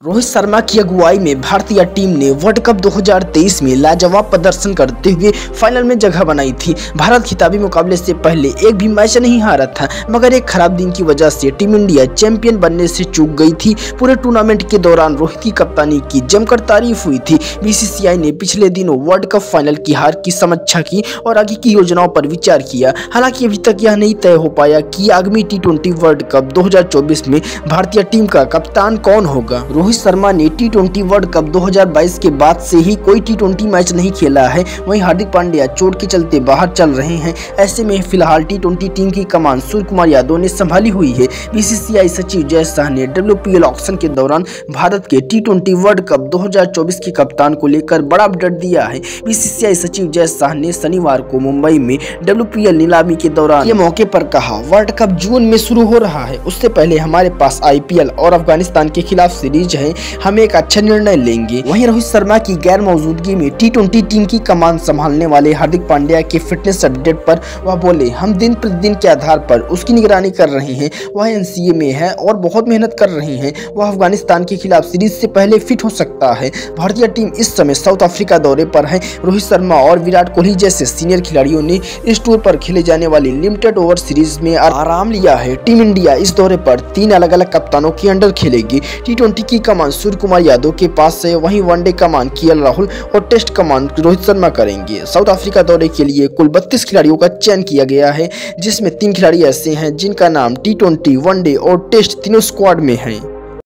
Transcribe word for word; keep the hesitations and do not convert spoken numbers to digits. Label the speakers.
Speaker 1: रोहित शर्मा की अगुवाई में भारतीय टीम ने वर्ल्ड कप दो हज़ार तेईस में लाजवाब प्रदर्शन करते हुए फाइनल में जगह बनाई थी। भारत खिताबी मुकाबले से पहले एक भी मैच नहीं हारा था, मगर एक खराब दिन की वजह से टीम इंडिया चैंपियन बनने से चूक गई थी। पूरे टूर्नामेंट के दौरान रोहित की कप्तानी की जमकर तारीफ हुई थी। बीसीसीआई ने पिछले दिनों वर्ल्ड कप फाइनल की हार की समीक्षा की और आगे की योजनाओं पर विचार किया। हालांकि अभी तक यह नहीं तय हो पाया कि आगामी टी ट्वेंटी वर्ल्ड कप दो हज़ार चौबीस में भारतीय टीम का कप्तान कौन होगा। रोहित शर्मा ने टी ट्वेंटी वर्ल्ड कप दो हज़ार बाईस के बाद से ही कोई टी ट्वेंटी मैच नहीं खेला है। वहीं हार्दिक पांड्या चोट के चलते बाहर चल रहे हैं। ऐसे में फिलहाल टी ट्वेंटी टीम की कमान सूर्य कुमार यादव ने संभाली हुई है। बीसीसीआई सचिव जय शाह ने डब्ल्यूपीएल ऑक्शन के दौरान भारत के टी ट्वेंटी वर्ल्ड कप दो हज़ार चौबीस के कप्तान को लेकर बड़ा अपडेट दिया है। बीसीसीआई सचिव जय शाह ने शनिवार को मुंबई में डब्ल्यूपीएल नीलामी के दौरान ये मौके पर कहा, वर्ल्ड कप जून में शुरू हो रहा है, उससे पहले हमारे पास आईपीएल और अफगानिस्तान के खिलाफ सीरीज है, हम एक अच्छा निर्णय लेंगे। वहीं रोहित शर्मा की गैर मौजूदगी में टी ट्वेंटी टीम की कमान संभालने वाले हार्दिक पांड्या के फिटनेस अपडेट पर वह बोले, हम दिन प्रतिदिन के आधार पर उसकी निगरानी कर रहे हैं। वह एनसीए में है और बहुत मेहनत कर रहे हैं। वह अफगानिस्तान के खिलाफ सीरीज से पहले फिट हो सकता है। भारतीय टीम इस समय साउथ अफ्रीका दौरे पर है। रोहित शर्मा और विराट कोहली जैसे सीनियर खिलाड़ियों ने इस टूर पर खेले जाने वाली लिमिटेड ओवर सीरीज में आराम लिया है। टीम इंडिया इस दौरे पर तीन अलग अलग कप्तानों के अंडर खेलेगी। टी ट्वेंटी की कमान सूर्य कुमार यादव के पास है, वहीं वनडे कमान केएल राहुल और टेस्ट कमान रोहित शर्मा करेंगे। साउथ अफ्रीका दौरे के लिए कुल बत्तीस खिलाड़ियों का चयन किया गया है, जिसमें तीन खिलाड़ी ऐसे हैं जिनका नाम टी ट्वेंटी, वनडे और टेस्ट तीनों स्क्वाड में है।